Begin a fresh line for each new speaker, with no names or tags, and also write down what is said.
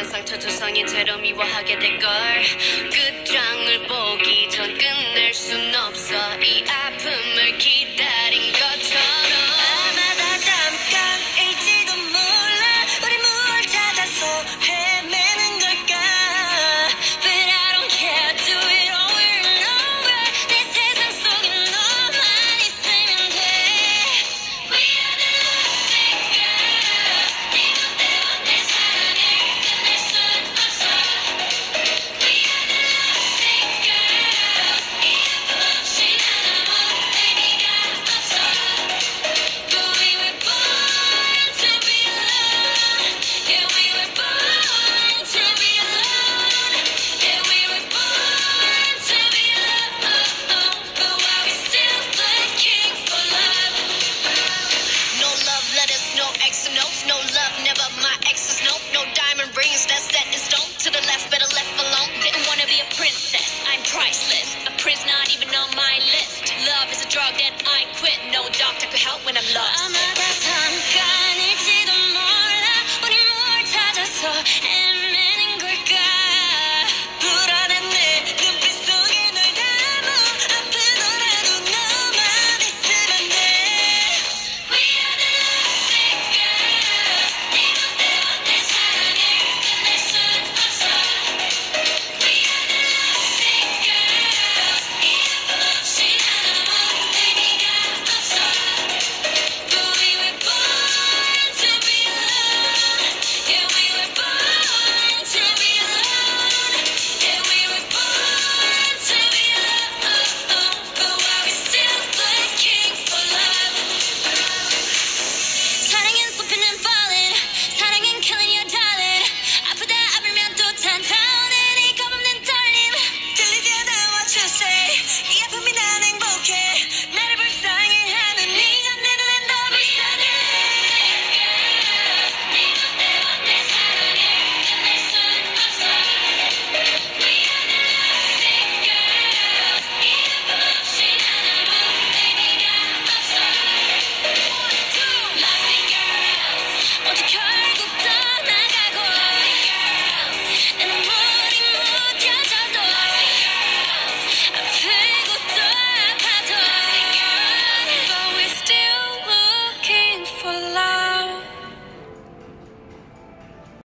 상처 조성인 채로 미워하게 될걸. 끝장을 보기 전 끝낼 순 없어 이 아픔을 기다린 것처럼.
아마 다 잠깐일지도 몰라 우리 뭘 찾아서 헤매는 걸까. But I don't care, do it over and over. 내 세상 속에 너만 있으면 돼. We are the lovesick girls. 네 멋대로 내 사랑을 끝낼 순 없어. We are the lovesick girls. 이 아픔 없이 난 아무 의미가 없어. But we were born to be alone. Yeah, we were born to be alone. Yeah, we were born to be alone. But why we still looking for love?
No love letters, no X notes, no love, never my exes, nope. No diamond rings, that's set in stone. To the left, better left alone.
Didn't wanna be a princess, I'm priceless. A prince not even on my list. Love is a drug that I quit. No doctor could help when I'm lost. 아마 다 잠깐일지도 몰라 우리 뭘 찾아서